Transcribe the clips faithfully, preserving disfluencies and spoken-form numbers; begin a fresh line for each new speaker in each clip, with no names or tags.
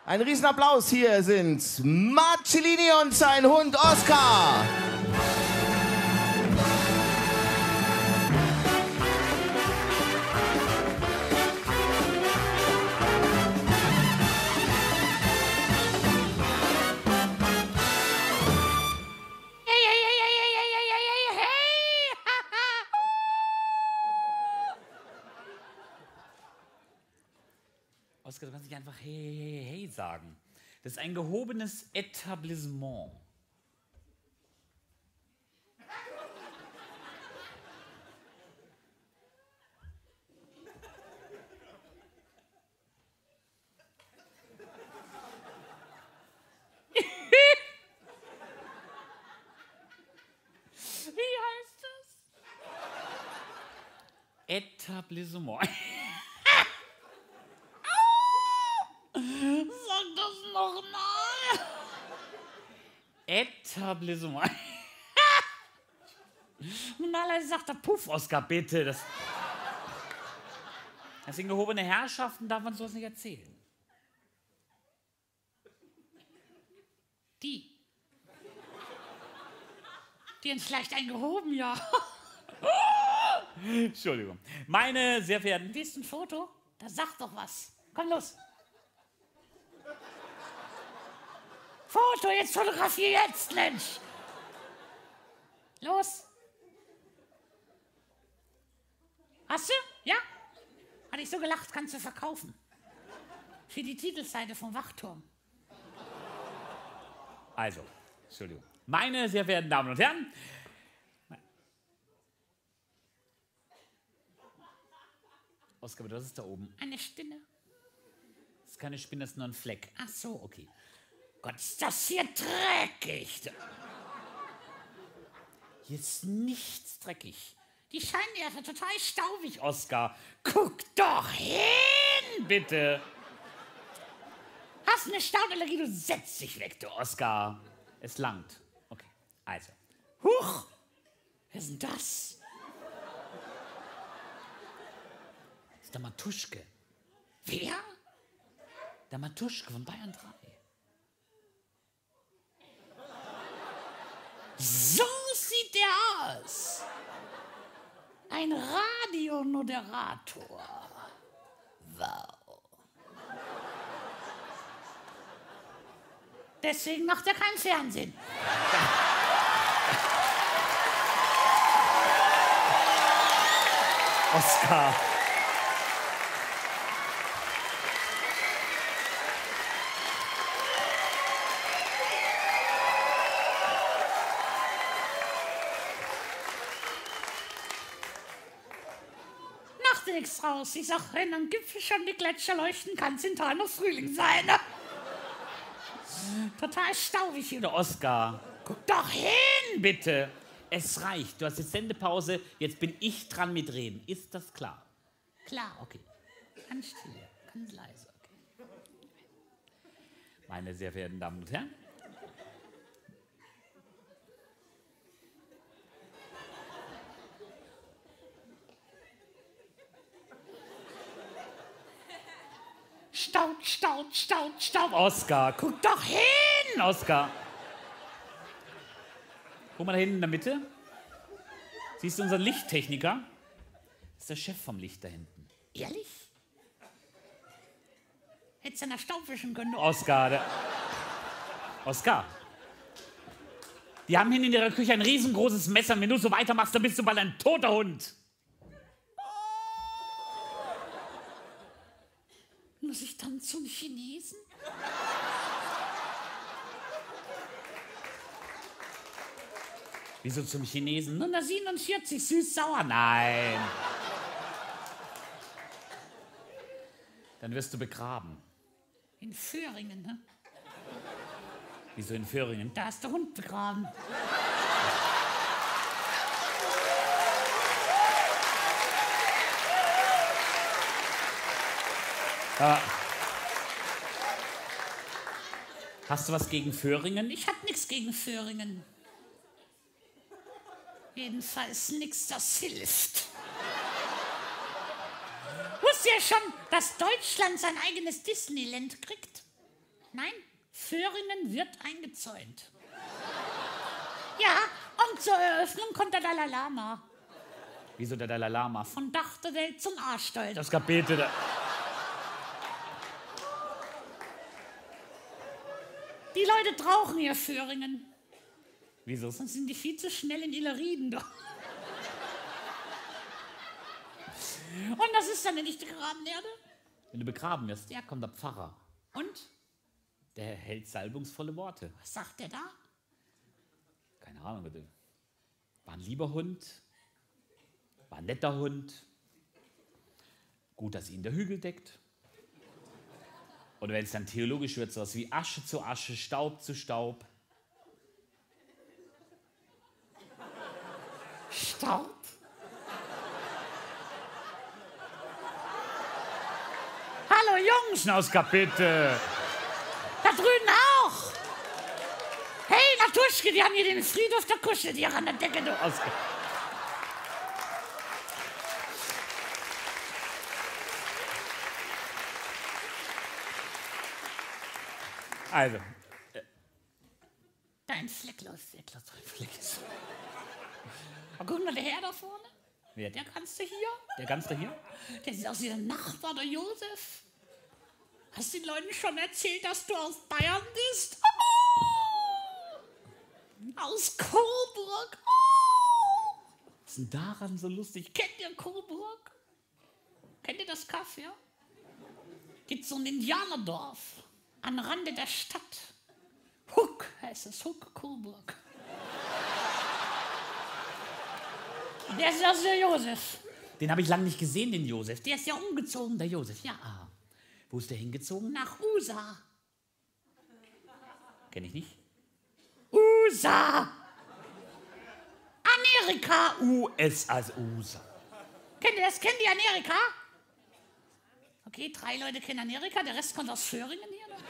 Ein Riesenapplaus, hier sind Marcellini und sein Hund Oskar.
Oskar, du kannst nicht einfach hey, hey, hey, hey sagen. Das ist ein gehobenes Etablissement. Wie heißt das? Etablissement. Sag das nochmal. Etablissement. Normalerweise sagt er Puff, Oskar, bitte. Das, das sind gehobene Herrschaften, darf man sowas nicht erzählen. Die. Die haben schlecht eingehoben, ja. Entschuldigung. Meine sehr verehrten... Willst du ein Foto? Da sag doch was. Komm los. Foto, jetzt fotografier jetzt, Mensch. Los. Hast du? Ja? Hatte ich so gelacht, kannst du verkaufen. Für die Titelseite vom Wachturm. Also, Entschuldigung. Meine sehr verehrten Damen und Herren. Oskar, was ist da oben? Eine Spinne. Das ist keine Spinne, das ist nur ein Fleck. Ach so, okay. Gott, ist das hier dreckig. Hier ist nichts dreckig. Die Scheinwerfer total staubig, Oskar. Guck doch hin, bitte. Hast eine Staunallergie, du setzt dich weg, du Oskar. Es langt. Okay, also. Huch, wer ist denn das? Das ist der Matuschke. Wer? Der Matuschke von Bayern drei. So sieht der aus. Ein Radiomoderator. Wow. Deswegen macht er kein Fernsehen. Oskar. Nichts raus. Ich sag, wenn am Gipfel schon die Gletscher leuchten, kann es in Tal noch Frühling sein. Ne? Total staubig hier, der Oskar. Guck doch hin, bitte. Es reicht. Du hast jetzt Sendepause. Jetzt bin ich dran mit Reden. Ist das klar? Klar, okay. Ganz still, ganz leise. Okay. Meine sehr verehrten Damen und Herren. Staub, Staub, Staub, Staub. Oskar, guck doch hin, Oskar. Guck mal da hinten in der Mitte. Siehst du unseren Lichttechniker? Das ist der Chef vom Licht da hinten. Ehrlich? Hättest du nach Staub wischen können? Oskar, der... Oskar. Die haben hinten in ihrer Küche ein riesengroßes Messer. Wenn du so weitermachst, dann bist du bald ein toter Hund. Muss ich dann zum Chinesen? Wieso zum Chinesen? Nummer siebenundvierzig, süß-sauer. Nein. Dann wirst du begraben. In Föhringen, ne? Wieso in Föhringen? Da ist der Hund begraben. Ja. Hast du was gegen Föhringen? Ich hab nichts gegen Föhringen. Jedenfalls nichts, das hilft. Wusst ihr schon, dass Deutschland sein eigenes Disneyland kriegt? Nein, Föhringen wird eingezäunt. Ja, und zur Eröffnung kommt der Dalai Lama.
Wieso der Dalai Lama?
Von Dach der Welt zum Arschstolz.
Das Kapitel da.
Die Leute brauchen hier Föhringen.
Wieso?
Sonst sind die viel zu schnell in Illerrieden. Und das ist dann nicht die Grabenerde.
Wenn du begraben wirst, ja, kommt der Pfarrer.
Und?
Der hält salbungsvolle Worte.
Was sagt der da?
Keine Ahnung, bitte. War ein lieber Hund. War ein netter Hund. Gut, dass ihn der Hügel deckt. Oder wenn es dann theologisch wird, sowas wie Asche zu Asche, Staub zu Staub.
Staub? Hallo Jungs!
Schnauska, bitte!
Da drüben auch! Hey, Natuschke, die haben hier den Friedhof der Kuscheltiere an der Decke, du.
Oskar. Also. Äh.
Dein flecklos, flecklos, flecklos. Aber guck mal, der Herr da vorne.
Wer?
Der Ganze hier.
Der Ganze hier?
Der sieht aus wie der Nachbar, der Josef. Hast du den Leuten schon erzählt, dass du aus Bayern bist? Oh! Aus Coburg. Oh!
Was ist denn daran so lustig?
Kennt ihr Coburg? Kennt ihr das Kaff, ja? Gibt so ein Indianerdorf am Rande der Stadt. Huck heißt es, Huck Coburg. Der ist also der Josef.
Den habe ich lange nicht gesehen, den Josef.
Der ist ja umgezogen, der Josef. Ja,
Ah, wo ist der hingezogen?
nach U S A.
Kenn ich nicht.
U S A. Amerika.
U S A, also U S A.
Kennt ihr das? Kennt ihr Amerika? Okay, drei Leute kennen Amerika, der Rest kommt aus Föhringen hier. Ne?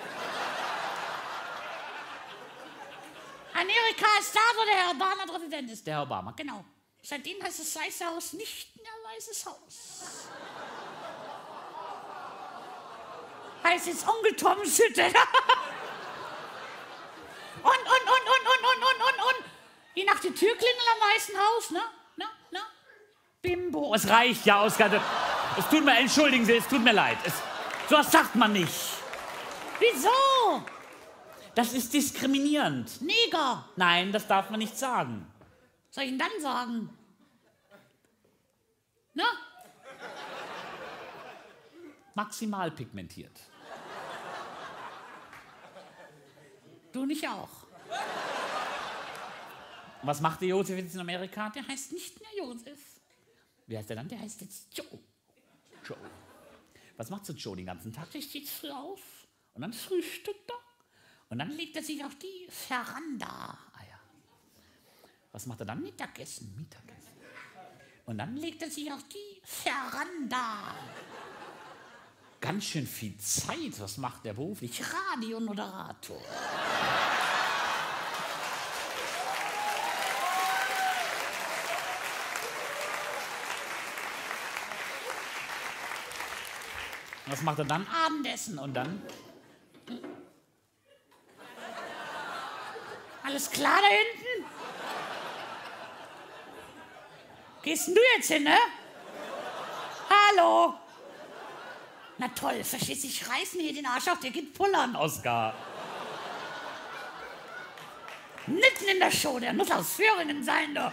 Amerika ist da, wo der Herr Obama Präsident ist.
Der Herr Obama.
Genau. Seitdem heißt das Weiße Haus nicht mehr Weißes Haus. Heißt jetzt Onkel Toms Hütte. und, und, und, und, und, und, und, und, und. Je nach der Türklingel am Weißen Haus, ne? Na, na? Bimbo.
Es reicht ja, Oskar. Es tut mir, entschuldigen Sie, es tut mir leid. Es, sowas sagt man nicht.
Wieso?
Das ist diskriminierend.
Neger.
Nein, das darf man nicht sagen.
Soll ich ihn dann sagen? Na?
Maximal pigmentiert.
Du nicht auch.
Und was macht der Josef jetzt in Amerika?
Der heißt nicht mehr Josef.
Wie heißt der dann?
Der heißt jetzt Joe.
Joe. Was macht so Joe den ganzen Tag?
Der steht früh auf und dann frühstückt er. Und dann legt er sich auf die Veranda.
Ah ja. Was macht er dann?
Mittagessen.
Mittagessen.
Und dann legt er sich auf die Veranda.
Ganz schön viel Zeit. Was macht der beruflich?
Radiomoderator.
Was macht er dann?
Abendessen.
Und dann?
Alles klar da hinten? Gehst denn du jetzt hin, ne? Hallo? Na toll, verstehst du, ich reiß mir hier den Arsch auf, der geht pullern.
Oskar.
Mitten in der Show, der muss aus Föhringen sein, doch.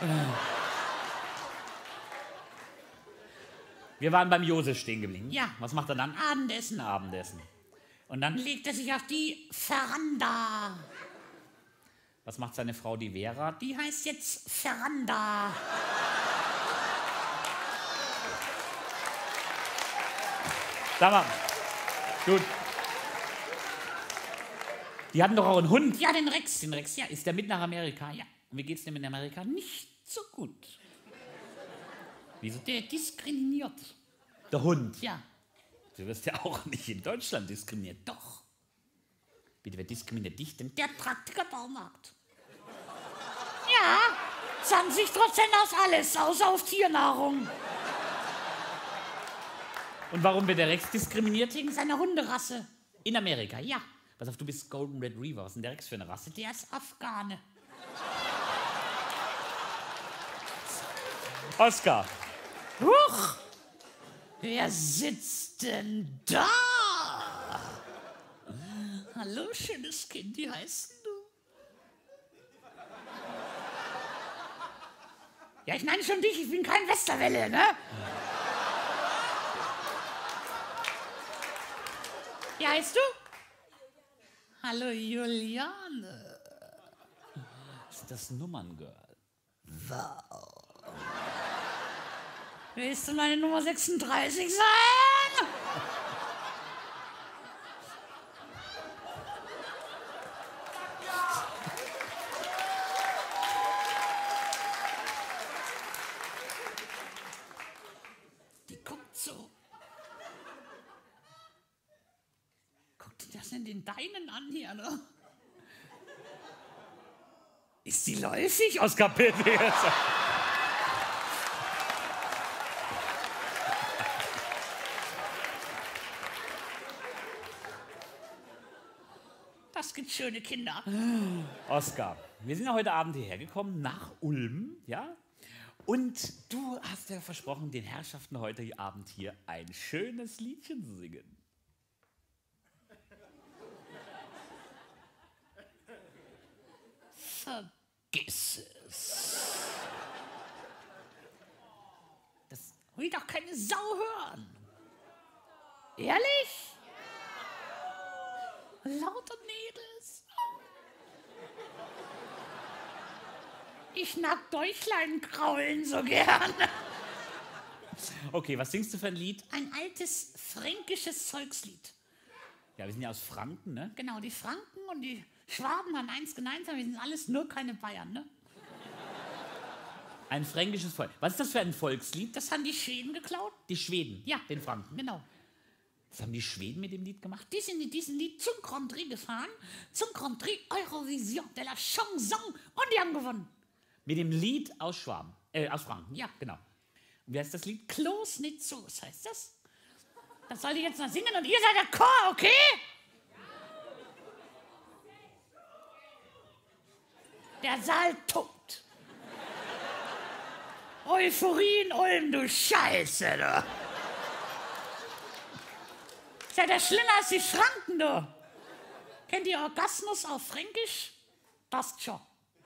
Wir waren beim Josef stehen geblieben.
Ja.
Was macht er dann?
Abendessen.
Abendessen. Und dann?
Legt er sich auf die Veranda.
Was macht seine Frau, die Vera?
Die heißt jetzt Veranda.
Sag mal. Gut. Die hatten doch auch einen Hund.
Ja, den Rex.
Den Rex, ja. Ist der mit nach Amerika?
Ja.
Und wie geht's dem in Amerika?
Nicht so gut.
Wieso?
Der diskriminiert.
Der Hund.
Ja.
Du wirst ja auch nicht in Deutschland diskriminiert.
Doch.
Bitte, wer diskriminiert dich denn?
Der Praktiker-Baumarkt. Ja, zwanzig Prozent aus alles, außer auf Tiernahrung.
Und warum wird der Rex diskriminiert?
Wegen seiner Hunderasse.
In Amerika,
Ja,
Pass auf, du bist Golden Red Reaver. Was ist denn der Rex für eine Rasse?
Der ist Afghane.
Oskar.
Huch! Wer sitzt denn da? Hallo, schönes Kind, wie heißt denn du? Ja, ich nenne schon dich, ich bin kein Westerwelle, ne? Wie heißt du? Hallo, Juliane.
Ist das Nummerngirl?
Wow. Willst du meine Nummer sechsunddreißig sein? Die guckt so. Guck dir das in den Deinen an hier, ne?
Ist sie läufig, Oskar, bitte jetzt?
Das gibt schöne Kinder.
Oskar, wir sind ja heute Abend hierher gekommen, nach Ulm, ja? Und du hast ja versprochen, den Herrschaften heute Abend hier ein schönes Liedchen zu singen.
Vergiss es. Das will doch keine Sau hören. Ehrlich? Lauter Mädels. Ich mag Däuchlein kraulen so gern.
Okay, was singst du für ein Lied?
Ein altes fränkisches Volkslied.
Ja, wir sind ja aus Franken, ne?
Genau, die Franken und die Schwaben haben eins gemeinsam, wir sind alles nur keine Bayern, ne?
Ein fränkisches Volk. Was ist das für ein Volkslied?
Das haben die Schweden geklaut.
Die Schweden,
Ja,
den Franken.
Genau.
Was haben die Schweden mit dem Lied gemacht?
Die sind in diesem Lied zum Grand Prix gefahren, zum Grand Prix Eurovision de la Chanson und die haben gewonnen.
Mit dem Lied aus Schwaben, äh, aus Franken.
Ja.
Genau. Und wie heißt das Lied?
Klos nicht so, was heißt das? Das soll ich jetzt noch singen und ihr seid der Chor, okay? Der Saal tobt. Euphorie in Ulm, du Scheiße, du. Ist ja der schlimmer als die Franken, du. Kennt ihr Orgasmus auf Fränkisch? Passt schon.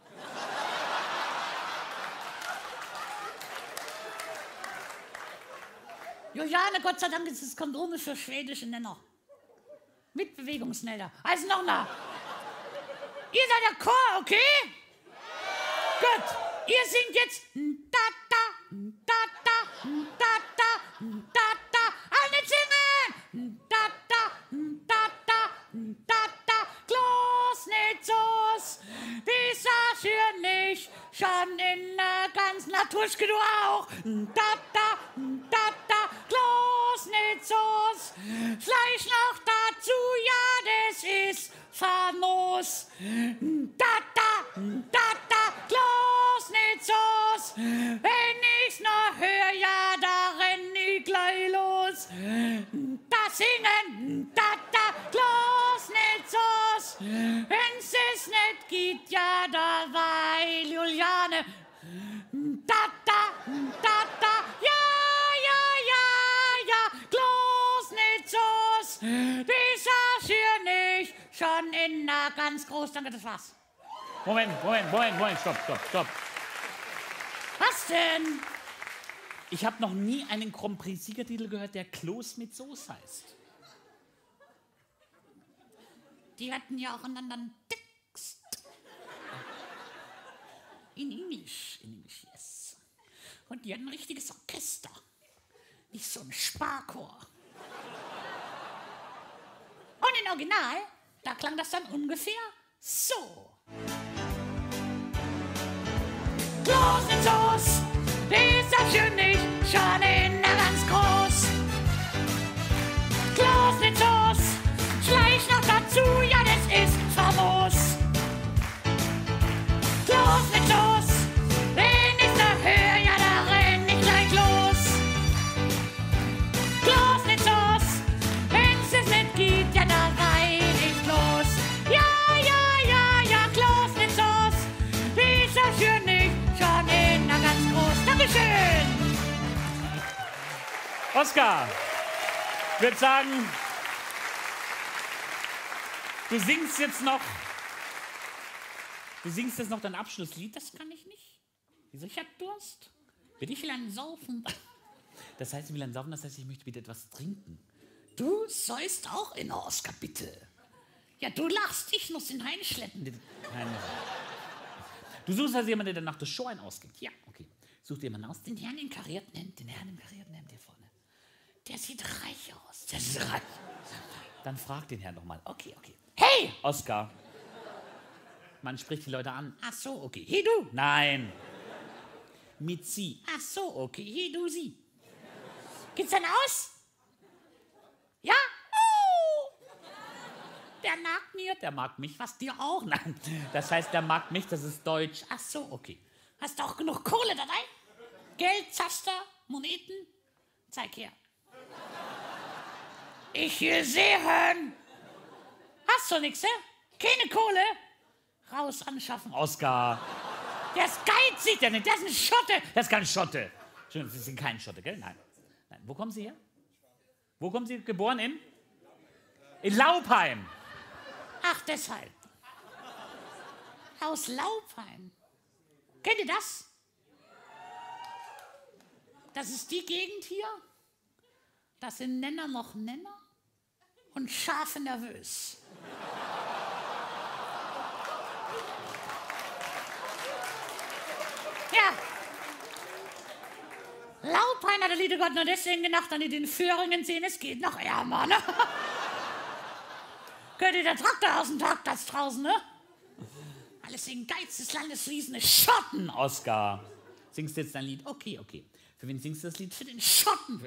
Juliane, Gott sei Dank ist das Kondom für schwedische Nenner. Mit Bewegungsmelder. Also nochmal. Ihr seid der Chor, okay? Gut. Ihr singt jetzt da da da da da da da da. Alle singen. Da da da da da da. Klos nicht so's. Dieser schür nicht. Schon in der ganzen Naturschke du auch. Da da da da. Klos nicht so's. Fleisch noch dazu, ja, das ist famos. Da da da da. Klos nicht so's. Wenn ich's noch hör, ja, da renn ich gleich los. Da singen, da da. Klos nicht so's. Wenn's es nicht gibt, ja, da weil Juliane. Da da da da. Ja, ja, ja, ja. Klos nicht so's. Dieser schür nicht. Schon in na ganz groß. Danke, das war's.
Moment, Moment, Moment, Moment, stopp, stopp, stopp.
Was denn?
Ich habe noch nie einen Grand Prix-Siegertitel gehört, der Klos mit Soße heißt.
Die hatten ja auch einen anderen Text. In Englisch, in Englisch, yes. Und die hatten ein richtiges Orchester. Nicht so ein Sparchor. Und in Original, da klang das dann ungefähr so. Klos mit Soße, ist das schön nicht, schon in der ganz groß. Klos mit Soße, Fleisch noch dazu, ja, das ist famos. Klos mit Soße, wenn ich noch hör, ja, da renn ich gleich los. Klos mit Soße, wenn's es nicht gibt, ja, da rein ich los.
Oskar, ich würde sagen, du singst jetzt noch, du singst jetzt noch dein Abschlusslied.
Das kann ich nicht. Wieso? Ich hab Durst. Will ich will einen saufen.
Das heißt, ich will einen saufen, das heißt, ich möchte wieder etwas trinken.
Du säust auch in, Oskar, bitte. Ja, du lachst, ich muss ihn reinschleppen.
Nein. Du suchst also jemanden, der nach der Show einen ausgibt.
Ja.
Okay. Such dir jemanden aus.
Den Herrn im karierten Hemd, den Herrn im karierten Hemd hier vorne. Der sieht reich aus. Der sieht reich.
Dann frag den Herrn doch mal. Okay, okay.
Hey!
Oskar. Man spricht die Leute an.
Ach so, okay. Hey, du.
Nein. Mit sie.
Ach so, okay. Hey, du, sie. Geht's dann aus? Ja? Oh! Der mag mir, der mag mich, was dir auch?
Nein, das heißt, der mag mich, das ist Deutsch.
Ach so, okay. Hast du auch genug Kohle dabei? Geld, Zaster, Moneten? Zeig her. Ich will sehen. Hast du nix, ne? Keine Kohle? Raus anschaffen.
Oskar.
Der ist geizig, der nicht. Der ist ein Schotte.
Das ist kein Schotte. Schön, Sie sind kein Schotte, gell? Nein. Nein. Wo kommen Sie her? Wo kommen Sie geboren? In? In Laupheim.
Ach, deshalb. Aus Laupheim. Kennt ihr das? Das ist die Gegend hier. Das sind Nenner noch Nenner und Schafe nervös. Ja. Laupheim hat der liebe Gott nur deswegen gedacht, an die den Föhringen sehen, es geht noch ärmer, ne? Gehört ihr der Traktor aus dem Parkplatz draußen, ne? Alles wegen Geiz des Landes fließende Schotten.
Oskar, singst du jetzt dein Lied? Okay, okay. Für wen singst du das Lied?
Für den Schotten.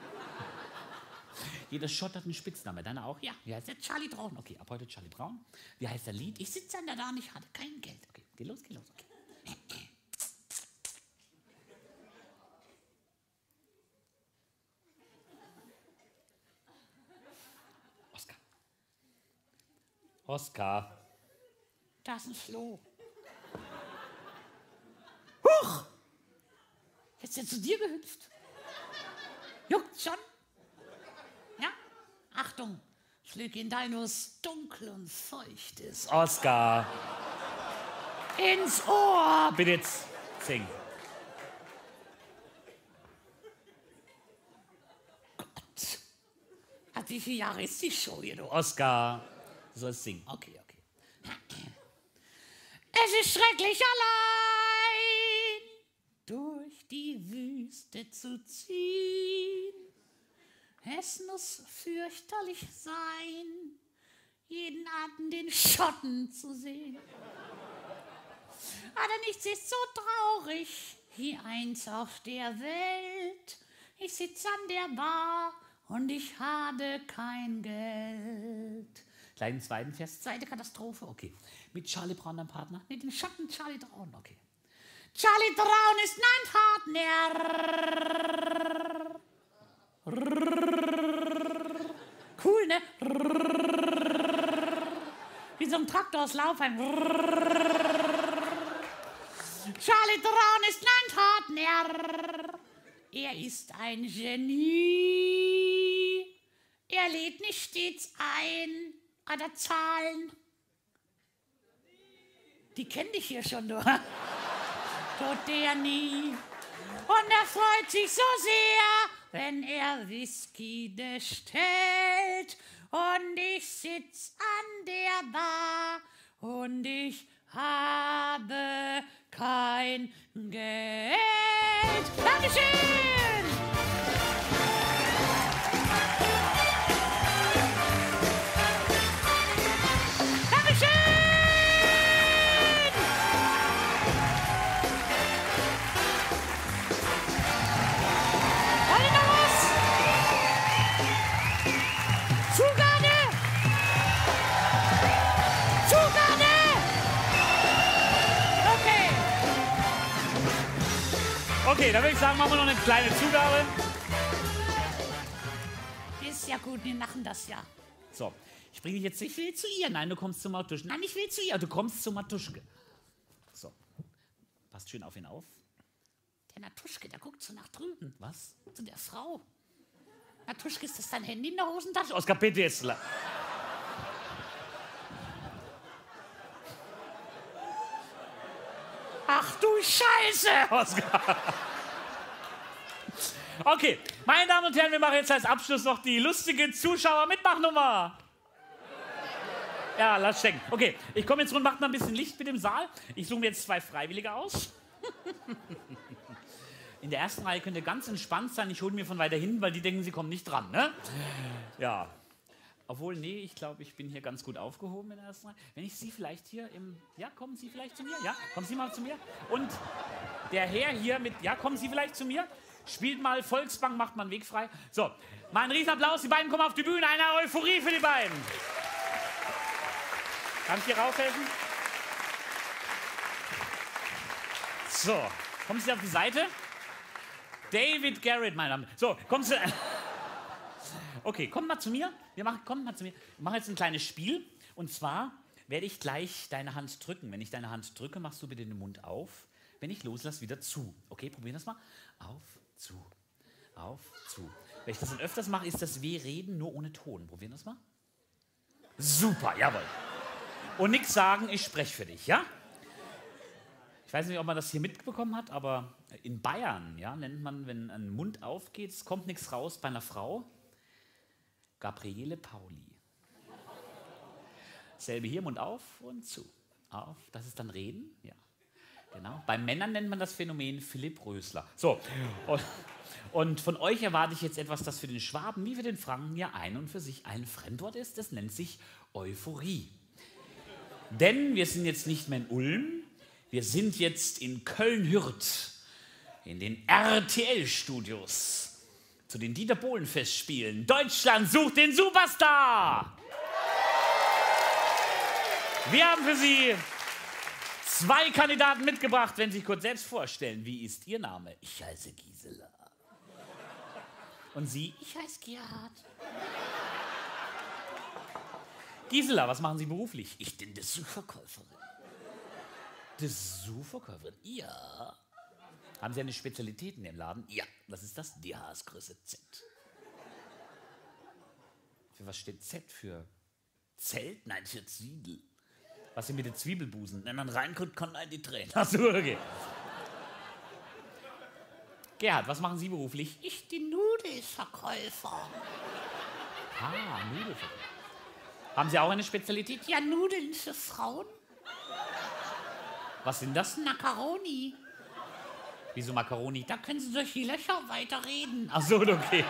Jeder Schott hat einen Spitzname. Deiner auch?
Ja, wie heißt der? Charlie Brown.
Okay, ab heute Charlie Brown. Wie heißt der Lied?
Ich sitze an der da und ich hatte kein Geld.
Okay, geh los, geh los. Okay. Oskar. Oskar.
Da ist ein Floh.
Huch!
Jetzt ist er zu dir gehüpft. Juckt schon? Ja? Achtung, Flüg in dein, wo es dunkel und feucht ist.
Oskar.
Ins Ohr.
Bitte jetzt sing.
Gott. Ab wie viele Jahre ist die Show hier, du?
Oskar. Du sollst singen.
Okay, okay. Es ist schrecklich allein durch die Wüste zu ziehen. Es muss fürchterlich sein, jeden Abend den Schotten zu sehen. Aber nichts ist so traurig wie eins auf der Welt. Ich sitz an der Bar und ich habe kein Geld.
Gleich den zweiten Vers.
Zweite Katastrophe,
Okay. Mit Charlie Brown, deinem Partner?
mit dem Schatten Charlie Brown, okay. Charlie Brown ist mein Partner. Cool, ne? Wie so ein Traktor aus Laufheim. Charlie Brown ist mein Partner. Er ist ein Genie. Er lädt nicht stets ein oder Zahlen. Die kenn dich hier schon, du. Tut der nie. Und er freut sich so sehr, wenn er Whisky bestellt. Und ich sitz an der Bar und ich habe kein Geld. Dankeschön!
Okay, dann würde ich sagen, machen wir noch eine kleine Zugabe.
Ist ja gut, wir machen das ja.
So, ich bringe dich jetzt, ich will zu ihr. Nein, du kommst zu Matuschke. Nein, ich will zu ihr. Du kommst zu Matuschke. So, passt schön auf ihn auf.
Der Natuschke, der guckt so nach drüben.
Was?
Zu der Frau. Matuschke, ist das dein Handy in der Hosentasche?
Oskar, bitte jetzt.
Ach du Scheiße!
Oskar. Okay, meine Damen und Herren, wir machen jetzt als Abschluss noch die lustige Zuschauer-Mitmachnummer. Ja, lass stecken. Okay, ich komme jetzt rund, macht mal ein bisschen Licht mit dem Saal. Ich suche mir jetzt zwei Freiwillige aus. In der ersten Reihe könnt ihr ganz entspannt sein. Ich hole mir von weiter hinten, weil die denken, sie kommen nicht dran, ne? Ja. Obwohl, nee, ich glaube, ich bin hier ganz gut aufgehoben in der ersten Reihe. Wenn ich Sie vielleicht hier im... Ja, kommen Sie vielleicht zu mir? Ja, kommen Sie mal zu mir. Und der Herr hier mit... Ja, kommen Sie vielleicht zu mir. Spielt mal Volksbank, macht mal einen Weg frei. So, mal einen Riesenapplaus. Die beiden kommen auf die Bühne. Eine Euphorie für die beiden. Kann ich dir raushelfen? So, kommen Sie auf die Seite. David Garrett, meine Damen. So, kommen Sie... Okay, kommt mal zu mir. Wir machen, kommt mal zu mir. Wir machen jetzt ein kleines Spiel. Und zwar werde ich gleich deine Hand drücken. Wenn ich deine Hand drücke, machst du bitte den Mund auf. Wenn ich loslasse, wieder zu. Okay, probieren wir das mal. Auf, zu, auf, zu. Wenn ich das dann öfters mache, ist das wie Reden, nur ohne Ton. Probieren wir das mal. Super, jawohl. Und nichts sagen, ich spreche für dich, ja? Ich weiß nicht, ob man das hier mitbekommen hat, aber in Bayern, ja, nennt man, wenn ein Mund aufgeht, es kommt nichts raus bei einer Frau, Gabriele Pauli. Selbe hier, Mund auf und zu. Auf, das ist dann Reden, ja. Genau. Bei Männern nennt man das Phänomen Philipp Rösler. So, und, und von euch erwarte ich jetzt etwas, das für den Schwaben wie für den Franken ja ein und für sich ein Fremdwort ist. Das nennt sich Euphorie. Denn wir sind jetzt nicht mehr in Ulm, wir sind jetzt in Köln-Hürth, in den R T L-Studios, zu den Dieter-Bohlen-Festspielen. Deutschland sucht den Superstar! Wir haben für Sie zwei Kandidaten mitgebracht, wenn Sie sich kurz selbst vorstellen. Wie ist Ihr Name? Ich heiße Gisela. Und Sie?
Ich heiße Gerhard.
Gisela, was machen Sie beruflich?
Ich bin Dessous-Verkäuferin.
Dessous-Verkäuferin? Ja. Haben Sie eine Spezialität in dem Laden?
Ja.
Was ist das?
Die Haargröße Z.
Für was steht Z für?
Zelt? Nein, für Zwiebel.
Was sind mit den Zwiebelbusen?
Wenn man reinkommt, kommen einem die Tränen.
Ach so, okay. Gerhard, was machen Sie beruflich?
Ich bin Nudelverkäufer.
Ah, Nudelverkäufer. Haben Sie auch eine Spezialität?
Ja, Nudeln für Frauen.
Was sind das?
Macaroni.
Wieso Macaroni?
Da können Sie durch die Löcher weiterreden.
Ach so, okay.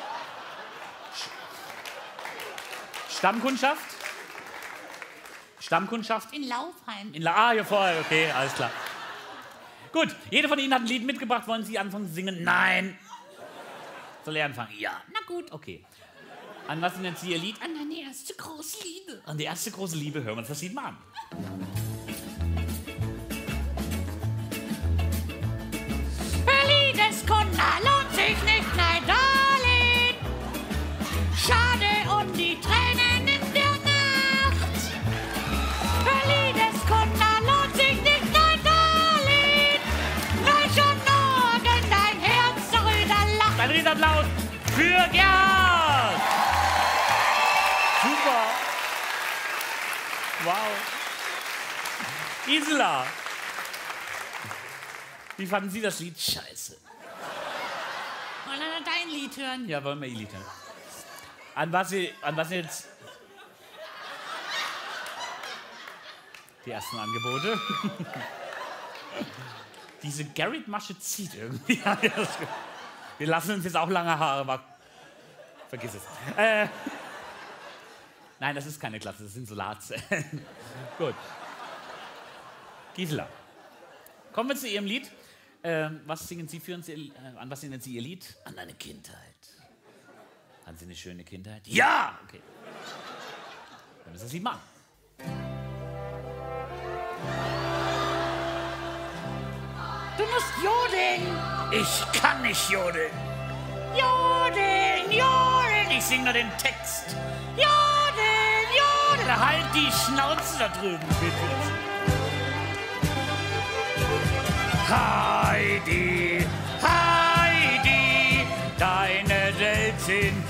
Stammkundschaft? Stammkundschaft?
In Laufheim.
In La ah, ja, vorher, okay, alles klar. Gut, jeder von Ihnen hat ein Lied mitgebracht. Wollen Sie anfangen zu singen? Nein. Soll er anfangen? Ja.
Na gut.
Okay. An was nennen Sie Ihr Lied?
An meine erste große Liebe.
An die erste große Liebe. Hören wir uns das Lied mal an.
Liebeskummer lohnt sich nicht, nein, Darling. Schade um die Tränen in der Nacht. Liebeskummer lohnt sich nicht, nein, Darling. Weil schon morgen dein Herz darüber lacht.
Ein Riesenapplaus für Gerhard. Super. Wow. Gisela. Wie fanden Sie das Lied? Scheiße.
Wollen wir dein Lied hören?
Ja, wollen wir Ihr Lied hören. An was Sie, an was Sie jetzt... Die ersten Angebote. Diese Garrett-Masche zieht irgendwie. Wir lassen uns jetzt auch lange Haare machen. Vergiss es. Äh, nein, das ist keine Glatze, das sind Solarzellen. Gut. Gisela, kommen wir zu Ihrem Lied. Ähm, was singen Sie für uns? Äh, an was singen Sie Ihr Lied?
An eine Kindheit.
Haben Sie eine schöne Kindheit? Ja! Okay. Dann müssen Sie machen.
Du musst jodeln.
Ich kann nicht jodeln.
Jodeln, jodeln.
Ich singe nur den Text.
Jodeln, jodeln.
Halt die Schnauze da drüben, bitte. Heidi, Heidi, deine Welt sind